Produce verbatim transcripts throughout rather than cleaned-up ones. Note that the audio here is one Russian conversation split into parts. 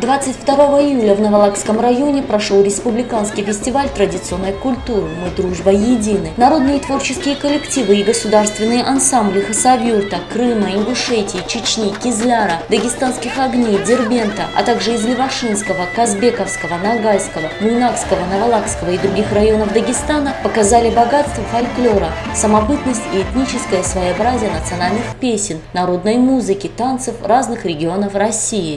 двадцать второго июля в Наволокском районе прошел республиканский фестиваль традиционной культуры «Мы, дружба, едины». Народные творческие коллективы и государственные ансамбли Хасавюрта, Крыма, Ингушетии, Чечни, Кизляра, Дагестанских огней, Дербента, а также из Левашинского, Казбековского, Ногайского, Муйнакского, Наволокского и других районов Дагестана показали богатство фольклора, самобытность и этническое своеобразие национальных песен, народной музыки, танцев разных регионов России.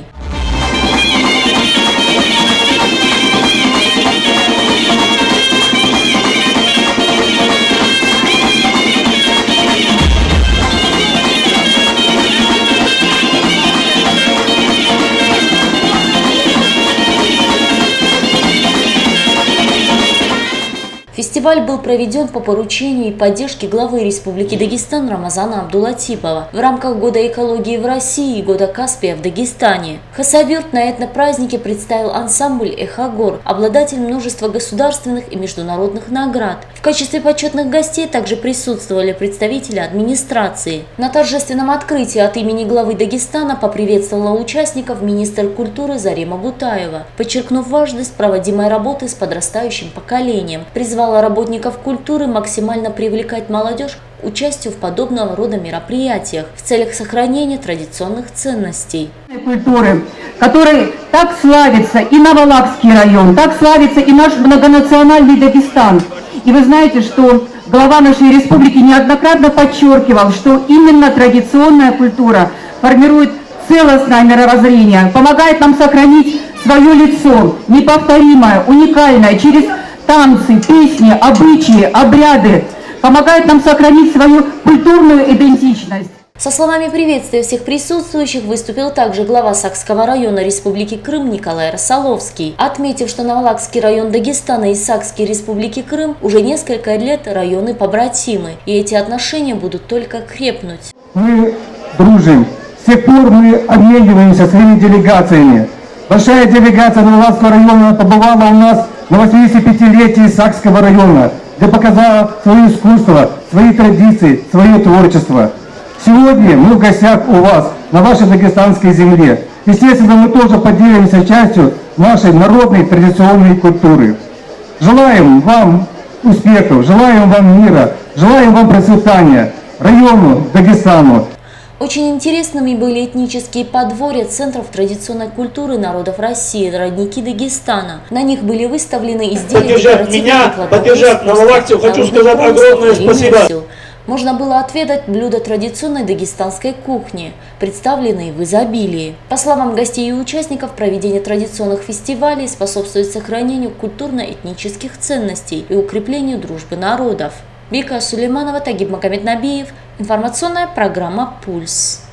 Фестиваль был проведен по поручению и поддержке главы Республики Дагестан Рамазана Абдулатипова в рамках Года экологии в России и Года Каспия в Дагестане. Хасавюрт на этнопразднике представил ансамбль «Эхогор», обладатель множества государственных и международных наград. В качестве почетных гостей также присутствовали представители администрации. На торжественном открытии от имени главы Дагестана поприветствовала участников министр культуры Зарима Бутаева, подчеркнув важность проводимой работы с подрастающим поколением, призвала работников культуры максимально привлекать молодежь к участию в подобного рода мероприятиях в целях сохранения традиционных ценностей. Культуры, который так славится и Наволокский район, так славится и наш многонациональный Дагестан. И вы знаете, что глава нашей республики неоднократно подчеркивал, что именно традиционная культура формирует целостное мировоззрение, помогает нам сохранить свое лицо, неповторимое, уникальное, через танцы, песни, обычаи, обряды, помогает нам сохранить свою культурную идентичность. Со словами приветствия всех присутствующих выступил также глава Сакского района Республики Крым Николай Росоловский, отметив, что Наволокский район Дагестана и Сакский Республики Крым уже несколько лет районы побратимы, и эти отношения будут только крепнуть. Мы дружим, с тех пор мы обмениваемся своими делегациями. Большая делегация Наволокского района побывала у нас на восьмидесятипятилетии Сакского района, где показала свое искусство, свои традиции, свое творчество. Сегодня мы в гостях у вас, на вашей дагестанской земле. Естественно, мы тоже поделимся частью нашей народной традиционной культуры. Желаем вам успехов, желаем вам мира, желаем вам процветания району, Дагестану. Очень интересными были этнические подворья центров традиционной культуры народов России, родники Дагестана. На них были выставлены изделия поддержать меня, поддержать Наволокцию, хочу сказать огромное спасибо. Можно было отведать блюда традиционной дагестанской кухни, представленные в изобилии. По словам гостей и участников, проведение традиционных фестивалей способствует сохранению культурно-этнических ценностей и укреплению дружбы народов. Вика Сулейманова, Тагиб Магомеднабиев. Информационная программа «Пульс».